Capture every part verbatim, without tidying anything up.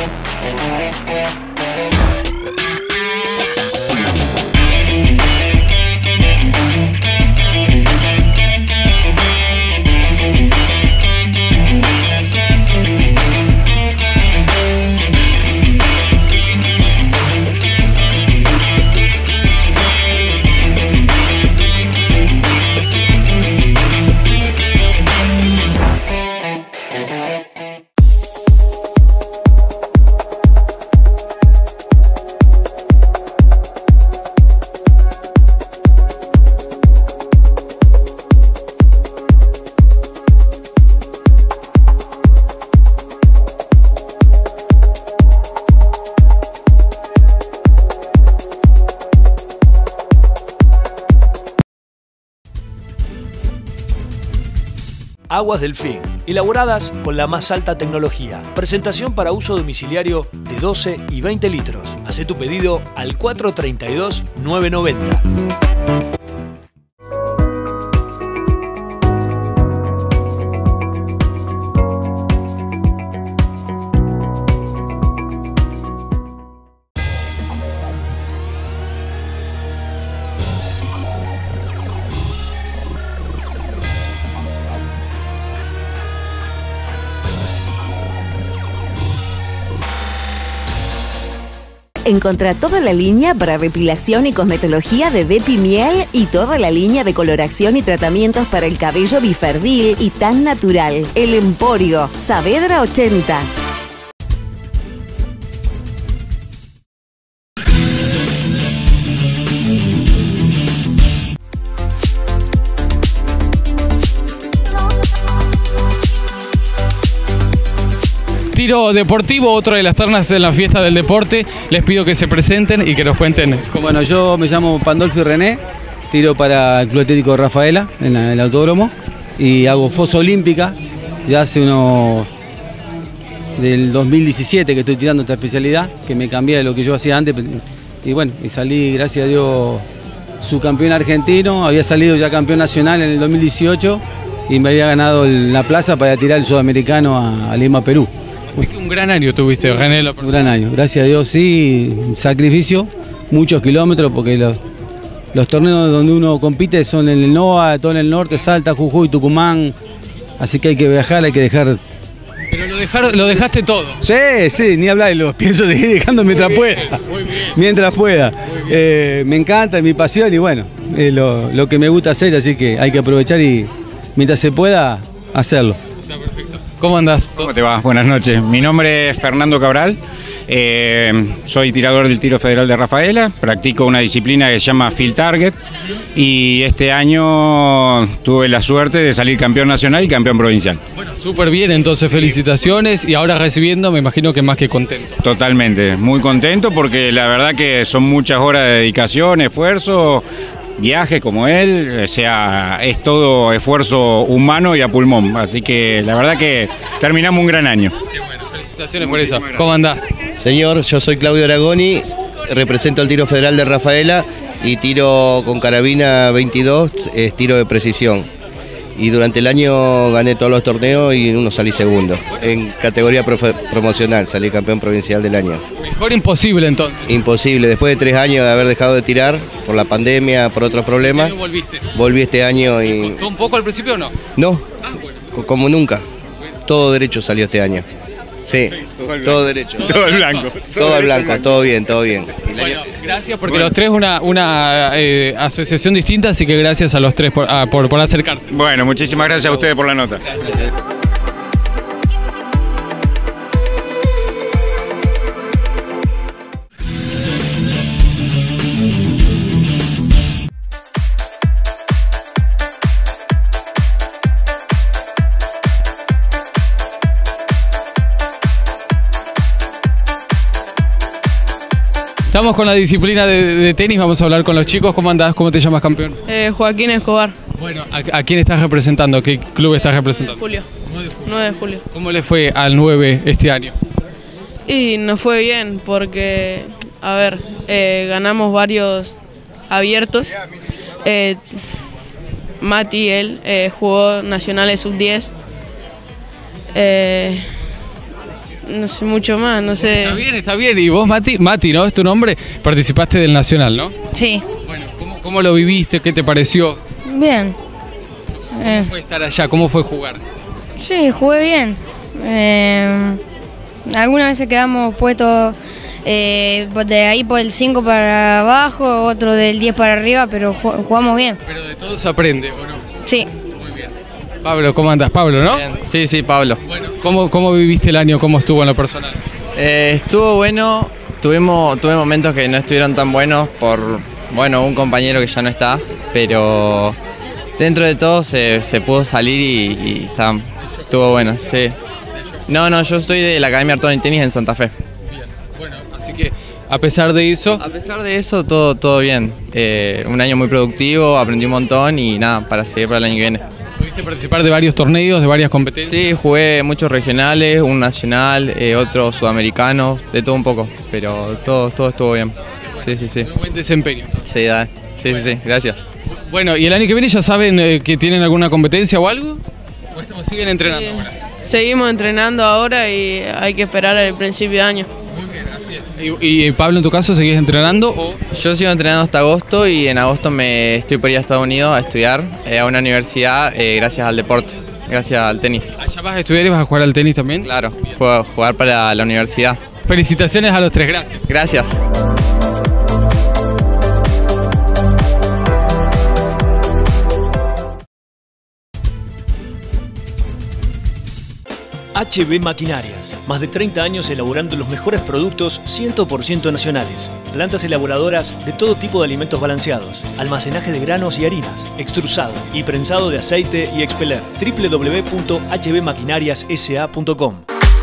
Aguas Delfín, elaboradas con la más alta tecnología. Presentación para uso domiciliario de doce y veinte litros. Hacé tu pedido al cuatro tres dos, nueve nueve cero. Encontrá toda la línea para depilación y cosmetología de Depimiel y toda la línea de coloración y tratamientos para el cabello Biferdil y Tan Natural. El Emporio, Saavedra ochenta. Tiro deportivo, otra de las ternas en la fiesta del deporte. Les pido que se presenten y que nos cuenten. Bueno, yo me llamo Pandolfi René, tiro para el Club Atlético Rafaela en, la, en el autódromo y hago fosa olímpica. Ya hace unos... del dos mil diecisiete que estoy tirando esta especialidad, que me cambié de lo que yo hacía antes y bueno, y salí, gracias a Dios, subcampeón argentino. Había salido ya campeón nacional en el dos mil dieciocho y me había ganado la plaza para tirar el sudamericano a, a Lima, Perú. Así que un gran año tuviste, René. Un gran año, gracias a Dios, sí, sacrificio, muchos kilómetros, porque los, los torneos donde uno compite son en el NOA, todo en el norte, Salta, Jujuy, Tucumán, así que hay que viajar, hay que dejar... Pero lo, dejar, lo dejaste todo. Sí, sí, ni hablar, lo pienso seguir dejando mientras muy bien, pueda, muy bien. mientras pueda. Eh, me encanta, es mi pasión y bueno, es lo, lo que me gusta hacer, así que hay que aprovechar y mientras se pueda, hacerlo. Está perfecto. ¿Cómo andás? ¿Cómo te va? Buenas noches. Mi nombre es Fernando Cabral. Eh, soy tirador del tiro federal de Rafaela. Practico una disciplina que se llama Field Target. Y este año tuve la suerte de salir campeón nacional y campeón provincial. Bueno, súper bien, entonces felicitaciones. Y ahora recibiendo, me imagino que más que contento. Totalmente. Muy contento porque la verdad que son muchas horas de dedicación, esfuerzo. Viaje como él, o sea, es todo esfuerzo humano y a pulmón, así que la verdad que terminamos un gran año. Qué bueno, felicitaciones por eso. ¿Cómo andás? Señor, yo soy Claudio Aragoni, represento al tiro federal de Rafaela y tiro con carabina veintidós, es tiro de precisión. Y durante el año gané todos los torneos y en uno salí segundo. En categoría promocional, salí campeón provincial del año. Mejor imposible entonces. Imposible, después de tres años de haber dejado de tirar, por la pandemia, por otros problemas. ¿Qué volviste? Volví este año y... ¿Te costó un poco al principio o no? No, ah, bueno. como nunca. Todo derecho salió este año. Sí, todo, todo derecho. Todo el blanco. Todo el blanco, todo bien, todo bien. Bueno, gracias porque bueno. Los tres una, una eh, asociación distinta, así que gracias a los tres por, a, por, por acercarse. Bueno, muchísimas gracias a ustedes por la nota. Gracias. Estamos con la disciplina de, de tenis, vamos a hablar con los chicos. ¿Cómo andás? ¿Cómo te llamas, campeón? Eh, Joaquín Escobar. Bueno, ¿a, a quién estás representando? ¿Qué club estás representando? Julio. nueve de julio. ¿Cómo le fue al nueve este año? Y nos fue bien porque, a ver, eh, ganamos varios abiertos. Eh, Mati, él, eh, jugó nacionales sub diez. Eh, no sé mucho más, no sé. Está bien, está bien. Y vos, Mati, Mati, ¿no? Es tu nombre. Participaste del Nacional, ¿no? Sí. Bueno, ¿cómo, cómo lo viviste? ¿Qué te pareció? Bien. ¿Cómo Eh, fue estar allá? ¿Cómo fue jugar? sí, jugué bien. Eh, algunas veces quedamos puestos eh, de ahí por el cinco para abajo, otro del diez para arriba, pero ju- jugamos bien. Pero de todo se aprende, ¿o no? Sí. Muy bien. Pablo, ¿cómo andas? Pablo, ¿no? Bien. Sí, sí, Pablo. Bueno, ¿cómo, ¿cómo viviste el año? ¿Cómo estuvo en lo personal? Eh, estuvo bueno, tuvimos, tuve momentos que no estuvieron tan buenos por, bueno, un compañero que ya no está, pero dentro de todo se, se pudo salir y, y está, estuvo bueno, sí. No, no, yo estoy de la Academia Artón y Tenis en Santa Fe. Bien. Bueno, así que a pesar de eso... A pesar de eso, todo, todo bien. Eh, un año muy productivo, aprendí un montón y nada, para seguir para el año que viene. ¿Pudiste participar de varios torneos, de varias competencias? Sí, jugué muchos regionales, un nacional, eh, otros sudamericanos, de todo un poco, pero todo, todo estuvo bien. Sí, sí, sí. Un buen desempeño. Sí, dale. Sí, sí, sí, gracias. Bueno, ¿y el año que viene ya saben eh, que tienen alguna competencia o algo? ¿O est- o siguen entrenando Sí. ahora? Seguimos entrenando ahora y hay que esperar al principio de año. Muy bien, así es. ¿Y, y Pablo, en tu caso, seguís entrenando o...? Yo sigo entrenando hasta agosto y en agosto me estoy por ir a Estados Unidos a estudiar eh, a una universidad eh, gracias al deporte, gracias al tenis. ¿Allá vas a estudiar y vas a jugar al tenis también? Claro, juego- jugar para la universidad. Felicitaciones a los tres, gracias. Gracias. H B Maquinarias, más de treinta años elaborando los mejores productos cien por ciento nacionales. Plantas elaboradoras de todo tipo de alimentos balanceados, almacenaje de granos y harinas, extrusado y prensado de aceite y expeler. w w w punto h b maquinarias s a punto com.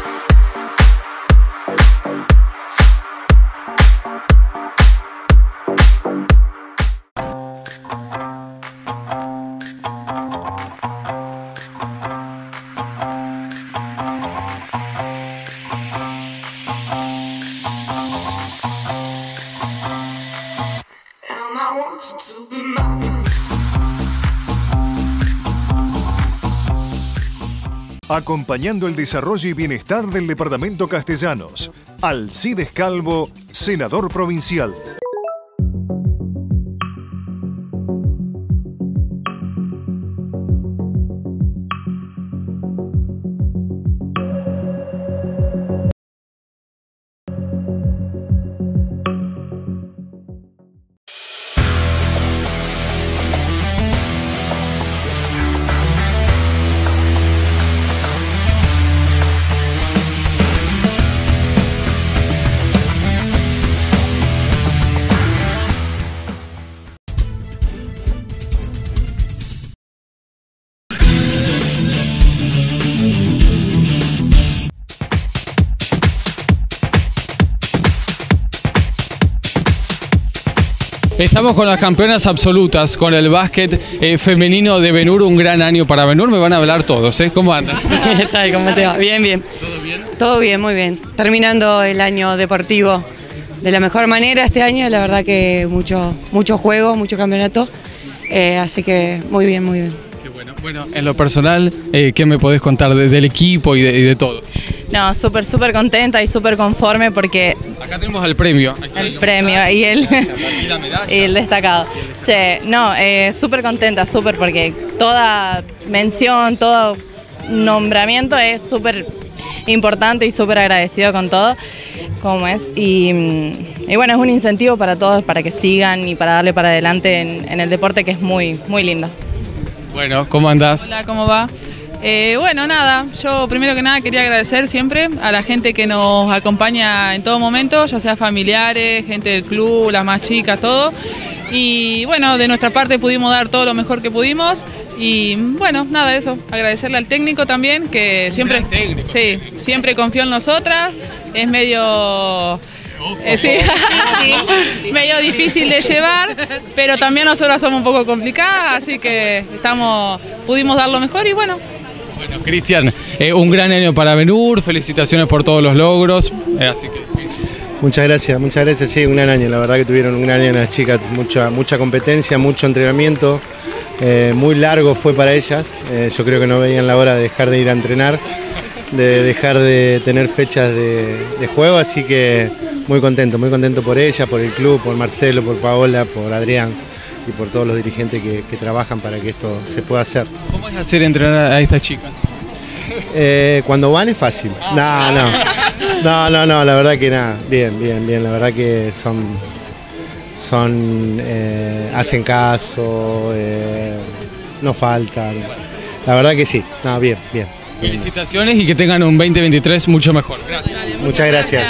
Acompañando el desarrollo y bienestar del departamento Castellanos. Alcides Calvo, senador provincial. Estamos con las campeonas absolutas, con el básquet eh, femenino de Benur, un gran año para Benur, me van a hablar todos, ¿eh? ¿Cómo andan? ¿Qué tal? ¿Cómo te va? Bien, bien. ¿Todo bien? Todo bien, muy bien. Terminando el año deportivo de la mejor manera este año, la verdad que mucho, mucho juego, mucho campeonato, eh, así que muy bien, muy bien. Qué bueno. Bueno, en lo personal, eh, ¿qué me podés contar de- del equipo y de, y de todo? No, súper, súper contenta y súper conforme porque Acá tenemos el premio. el premio y el, Y la medalla. y el destacado. Che, no, eh, súper contenta, súper porque toda mención, todo nombramiento es súper importante y súper agradecido con todo, como es. Y, mm, y bueno, es un incentivo para todos, para que sigan y para darle para adelante en, en el deporte que es muy, muy lindo. Bueno, ¿cómo andás? Hola, ¿cómo va? Eh, bueno, nada, yo primero que nada quería agradecer siempre a la gente que nos acompaña en todo momento, ya sea familiares, gente del club, las más chicas, todo. Y bueno, de nuestra parte pudimos dar todo lo mejor que pudimos. Y bueno, nada, eso, agradecerle al técnico también, que siempre, técnico, sí, siempre confió en nosotras, es medio... Eh, sí, sí, medio difícil de llevar, pero también nosotras somos un poco complicadas, así que estamos, pudimos dar lo mejor y bueno. Bueno, Cristian, eh, un gran año para Benur, felicitaciones por todos los logros, eh, así que... Muchas gracias, muchas gracias, sí, un gran año, la verdad que tuvieron un gran año las chicas, mucha, mucha competencia, mucho entrenamiento, eh, muy largo fue para ellas, eh, yo creo que no veían la hora de dejar de ir a entrenar de dejar de tener fechas de, de juego, así que muy contento, muy contento por ella, por el club, por Marcelo, por Paola, por Adrián y por todos los dirigentes que, que trabajan para que esto se pueda hacer. ¿Cómo es hacer entrenar a esta chica? Eh, cuando van es fácil. No, no, no, no, no, la verdad que nada, bien, bien, bien, la verdad que son, son, eh, hacen caso, eh, no faltan, la verdad que sí, no, bien, bien. Felicitaciones y que tengan un veinte veintitrés mucho mejor. Gracias. Muchas gracias.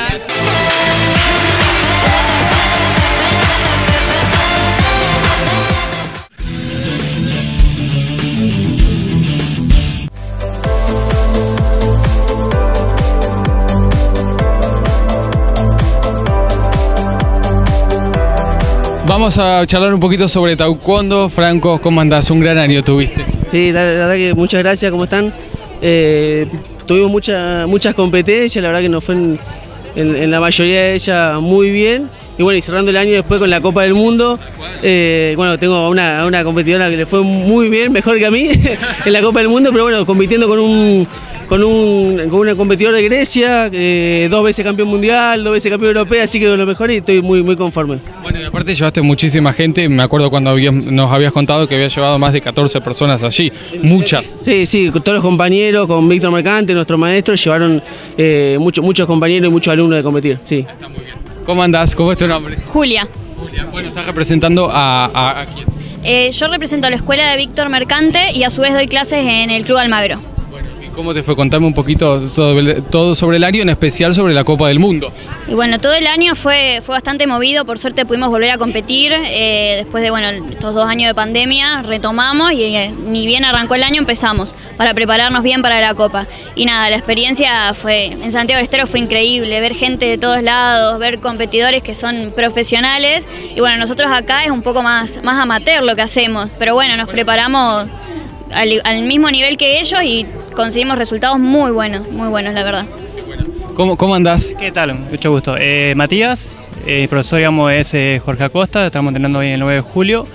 Vamos a charlar un poquito sobre taekwondo. Franco, ¿cómo andás? Un gran año tuviste. Sí, la, la verdad que muchas gracias, ¿cómo están? Eh, tuvimos mucha, muchas competencias, la verdad que nos fue en, en, en la mayoría de ellas muy bien. Y bueno, y cerrando el año después con la Copa del Mundo, eh, bueno, tengo una, una competidora que le fue muy bien, mejor que a mí, en la Copa del Mundo, pero bueno, compitiendo con un... Con, un, con una competidora de Grecia, eh, dos veces campeón mundial, dos veces campeón europeo, así que lo mejor y estoy muy, muy conforme. Bueno, y aparte llevaste muchísima gente, me acuerdo cuando habías, nos habías contado que habías llevado más de catorce personas allí, muchas. Sí, sí, con todos los compañeros, con Víctor Mercante, nuestro maestro, llevaron eh, muchos, muchos compañeros y muchos alumnos de competir, sí. Está muy bien. ¿Cómo andás? ¿Cómo es tu nombre? Julia. Julia, bueno, estás representando a, a, a quién. Eh, yo represento a la escuela de Víctor Mercante y a su vez doy clases en el Club Almagro. ¿Cómo te fue? Contame un poquito sobre, todo sobre el año, en especial sobre la Copa del Mundo. Y bueno, todo el año fue, fue bastante movido, por suerte pudimos volver a competir, eh, después de bueno, estos dos años de pandemia retomamos y eh, ni bien arrancó el año empezamos para prepararnos bien para la Copa. Y nada, la experiencia fue en Santiago del Estero fue increíble, ver gente de todos lados, ver competidores que son profesionales y bueno, nosotros acá es un poco más, más amateur lo que hacemos, pero bueno, nos preparamos al, al mismo nivel que ellos y conseguimos resultados muy buenos, muy buenos la verdad. ¿Cómo, cómo andás? ¿Qué tal? Mucho gusto. Eh, Matías, eh, mi profesor digamos, es eh, Jorge Acosta, estamos entrenando hoy el nueve de julio.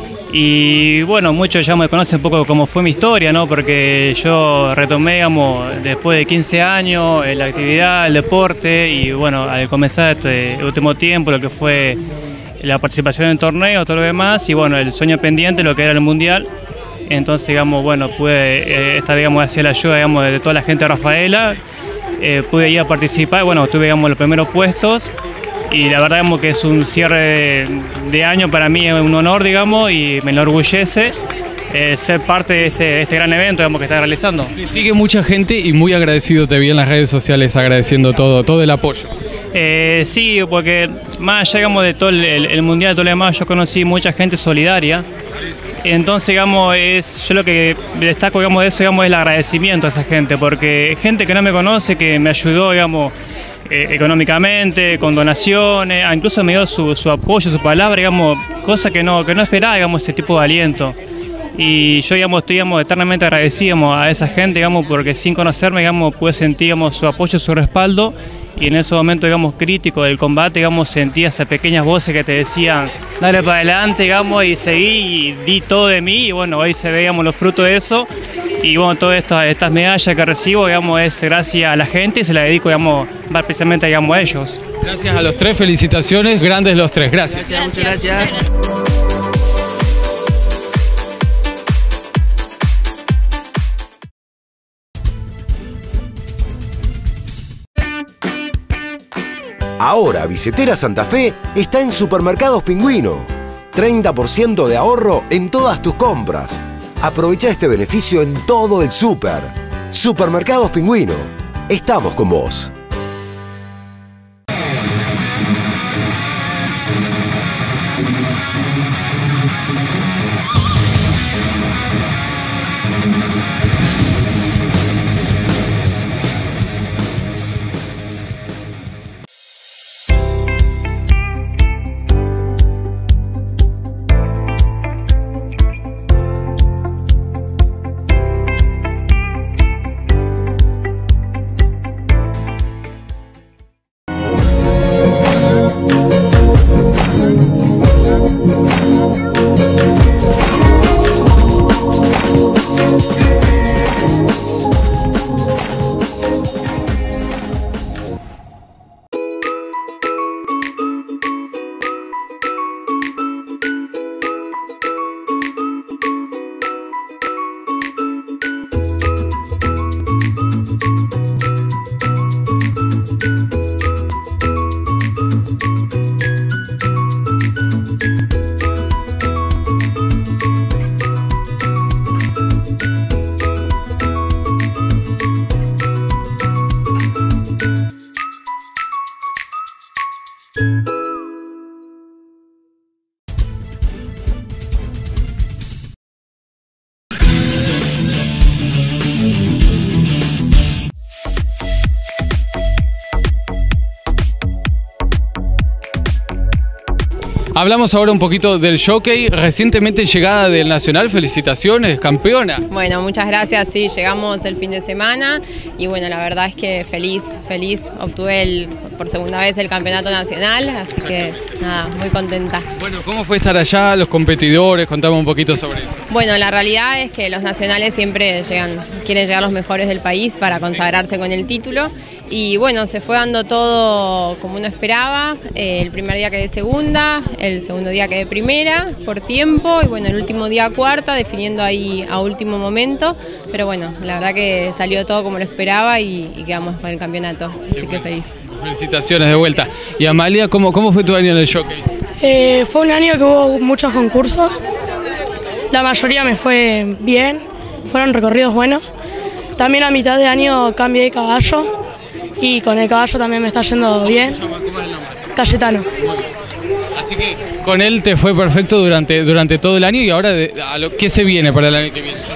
Y bueno, muchos ya me conocen un poco cómo fue mi historia, ¿no? Porque yo retomé, digamos, después de quince años, eh, la actividad, el deporte y bueno, al comenzar este último tiempo, lo que fue la participación en torneo, todo lo demás y bueno, el sueño pendiente, lo que era el Mundial. Entonces, digamos, bueno, pude eh, estar, digamos, hacia la ayuda, digamos, de toda la gente de Rafaela, eh, pude ir a participar, bueno, tuve, digamos, los primeros puestos y la verdad, digamos, que es un cierre de, de año para mí, es un honor, digamos, y me enorgullece eh, ser parte de este, de este gran evento, digamos, que está realizando. Te sigue mucha gente y muy agradecido te vi en las redes sociales agradeciendo todo, todo el apoyo. Eh, sí, porque más allá, digamos, de todo el, el, el Mundial, de todo lo demás, yo conocí mucha gente solidaria. Entonces, digamos, es, yo lo que destaco, digamos, de eso, digamos, es el agradecimiento a esa gente, porque gente que no me conoce, que me ayudó, digamos, eh, económicamente, con donaciones, incluso me dio su, su apoyo, su palabra, digamos, cosa que no, que no esperaba, digamos, ese tipo de aliento. Y yo, digamos, estoy, digamos, eternamente agradecido, digamos, a esa gente, digamos, porque sin conocerme, digamos, pude sentir, digamos, su apoyo, su respaldo. Y en ese momento, digamos, crítico del combate, digamos, sentía esas pequeñas voces que te decían, dale para adelante, digamos, y seguí, y di todo de mí, y bueno, hoy se ve, digamos, los frutos de eso, y bueno, todas estas, estas medallas que recibo, digamos, es gracias a la gente, y se las dedico, digamos, más precisamente, digamos, a ellos. Gracias a los tres, felicitaciones, grandes los tres, gracias. Gracias, muchas gracias. Ahora Bicetera Santa Fe está en Supermercados Pingüino. treinta por ciento de ahorro en todas tus compras. Aprovecha este beneficio en todo el súper. Supermercados Pingüino. Estamos con vos. Hablamos ahora un poquito del jockey, recientemente llegada del Nacional, felicitaciones, campeona. Bueno, muchas gracias, sí, llegamos el fin de semana y bueno, la verdad es que feliz, feliz, obtuve el, por segunda vez el campeonato nacional, así que nada, muy contenta. Bueno, ¿cómo fue estar allá, los competidores? Contame un poquito sobre eso. Bueno, la realidad es que los nacionales siempre llegan, quieren llegar los mejores del país para consagrarse con el título y bueno, se fue dando todo como uno esperaba, eh, el primer día quedé segunda, el segundo día quedé primera por tiempo y bueno, el último día cuarta, definiendo ahí a último momento, pero bueno, la verdad que salió todo como lo esperaba y, y quedamos con el campeonato, así que feliz. Felicitaciones de vuelta. Y Amalia, ¿cómo, cómo fue tu año en el jockey? Eh, fue un año que hubo muchos concursos, la mayoría me fue bien, fueron recorridos buenos. También a mitad de año cambié de caballo y con el caballo también me está yendo bien. ¿Cómo es el nombre? Cayetano. Así que con él te fue perfecto durante, durante todo el año y ahora de, a lo, ¿qué se viene para el año que viene?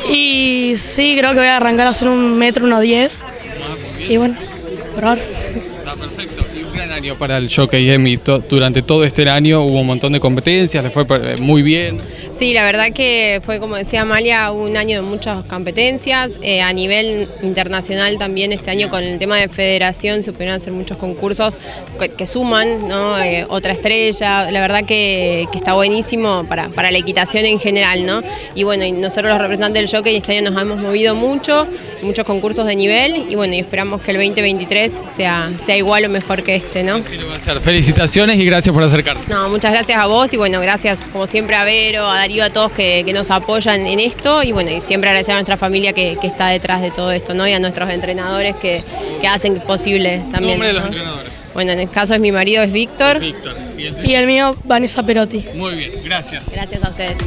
Y sí, creo que voy a arrancar a hacer un metro uno diez. Y bueno, probar. Está perfecto. Y un gran año para el jockey, Emi. To, durante todo este año hubo un montón de competencias, le fue muy bien. Sí, la verdad que fue, como decía Amalia, un año de muchas competencias. Eh, a nivel internacional también este año con el tema de federación se pudieron hacer muchos concursos que, que suman, ¿no? Eh, otra estrella, la verdad que, que está buenísimo para, para la equitación en general, ¿no? Y bueno, y nosotros los representantes del jockey este año nos hemos movido mucho, muchos concursos de nivel y bueno, y esperamos que el veinte veintitrés sea, sea igual o mejor que este, ¿no? Así lo va a hacer. Felicitaciones y gracias por acercarse. No, muchas gracias a vos y bueno, gracias como siempre a Vero, a Darío, a todos que, que nos apoyan en esto y bueno, y siempre agradecer a nuestra familia que, que está detrás de todo esto, ¿no? Y a nuestros entrenadores que, que hacen posible también. ¿Nombre de los ¿no? entrenadores? Bueno, en el caso es mi marido, es Víctor. Víctor. ¿Y el, y el mío, Vanessa Perotti. Muy bien, gracias. Gracias a ustedes.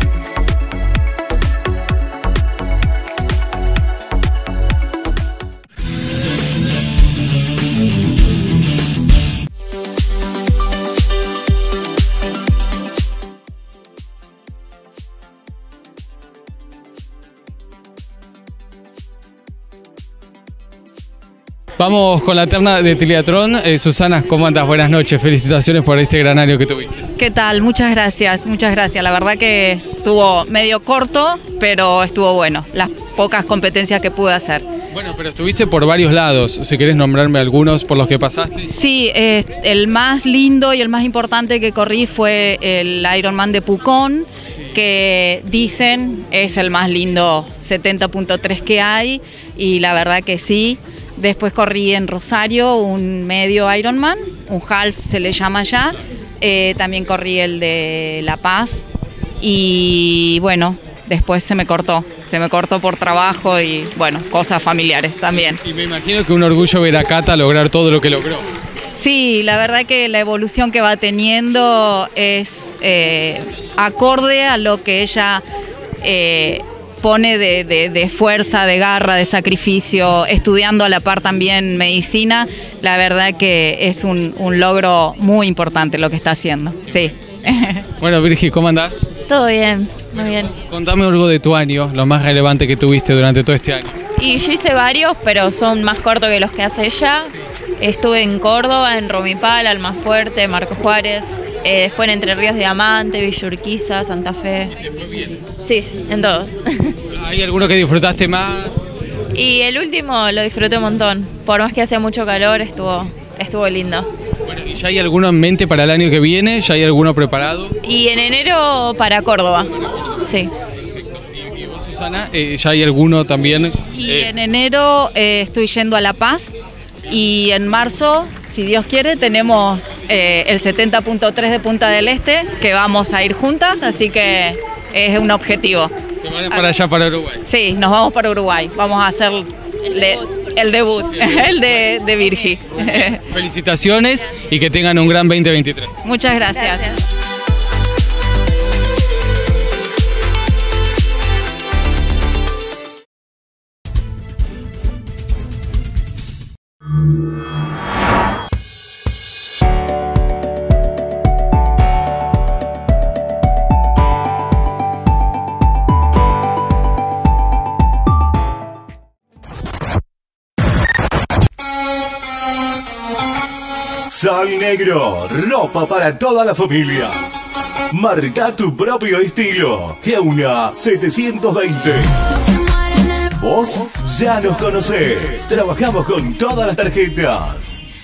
Vamos con la terna de triatlón. Eh, Susana, ¿cómo andas? Buenas noches, felicitaciones por este gran año que tuviste. ¿Qué tal? Muchas gracias, muchas gracias. La verdad que estuvo medio corto, pero estuvo bueno, las pocas competencias que pude hacer. Bueno, pero estuviste por varios lados, si querés nombrarme algunos por los que pasaste. Sí, eh, el más lindo y el más importante que corrí fue el Ironman de Pucón, que dicen es el más lindo setenta punto tres que hay, y la verdad que sí. Después corrí en Rosario un medio Ironman, un half se le llama allá, eh, también corrí el de La Paz y bueno, después se me cortó, se me cortó por trabajo y bueno, cosas familiares también. Y me imagino que un orgullo ver a Cata lograr todo lo que logró. Sí, la verdad que la evolución que va teniendo es eh, acorde a lo que ella eh, pone de, de, de fuerza, de garra, de sacrificio, estudiando a la par también medicina. La verdad que es un, un logro muy importante lo que está haciendo, sí. Bueno, Virgi, ¿cómo andás? Todo bien, muy bien. Contame algo de tu año, lo más relevante que tuviste durante todo este año. Y yo hice varios, pero son más cortos que los que hace ella. Estuve en Córdoba, en Romipal, Almafuerte, Marco Juárez, eh, después en Entre Ríos Diamante, Villa Urquiza, Santa Fe. Sí, sí, en todos. ¿Hay alguno que disfrutaste más? Y el último lo disfruté un montón. Por más que hacía mucho calor, estuvo, estuvo lindo. Bueno, ¿y ya hay alguno en mente para el año que viene? ¿Ya hay alguno preparado? Y en enero para Córdoba, sí. ¿Y vos, Susana, eh, ya hay alguno también? Y eh, en enero eh, estoy yendo a La Paz y en marzo, si Dios quiere, tenemos eh, el setenta punto tres de Punta del Este, que vamos a ir juntas, así que es un objetivo. ¿Se van para allá, para Uruguay? Sí, nos vamos para Uruguay, vamos a hacer el debut, el, debut, el de, de Virgi. Felicitaciones y que tengan un gran veinte veintitrés. Muchas gracias. gracias. Sol Negro, ropa para toda la familia. Marca tu propio estilo. Geuna setecientos veinte. Vos ya nos conocés. Trabajamos con todas las tarjetas.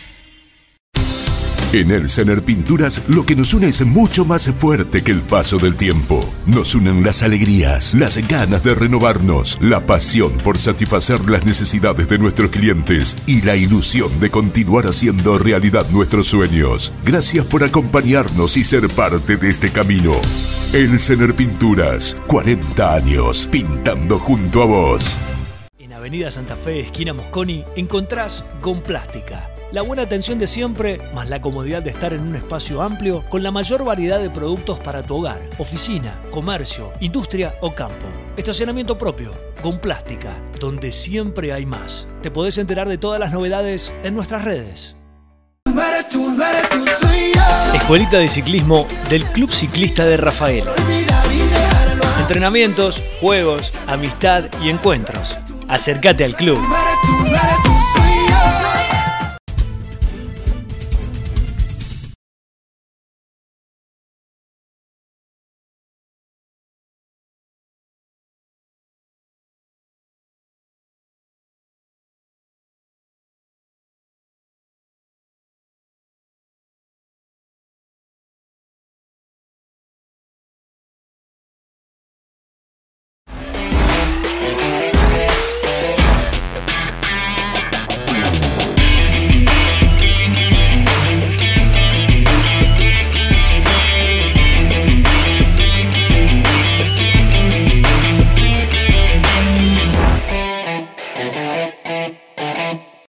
En Elsener Pinturas lo que nos une es mucho más fuerte que el paso del tiempo. Nos unen las alegrías, las ganas de renovarnos, la pasión por satisfacer las necesidades de nuestros clientes y la ilusión de continuar haciendo realidad nuestros sueños. Gracias por acompañarnos y ser parte de este camino. Elsener Pinturas, cuarenta años pintando junto a vos. En Avenida Santa Fe, esquina Mosconi, encontrás Gomplástica. La buena atención de siempre, más la comodidad de estar en un espacio amplio con la mayor variedad de productos para tu hogar, oficina, comercio, industria o campo. Estacionamiento propio, Gomplástica, donde siempre hay más. Te podés enterar de todas las novedades en nuestras redes. Escuelita de ciclismo del Club Ciclista de Rafaela. Entrenamientos, juegos, amistad y encuentros. Acércate al club.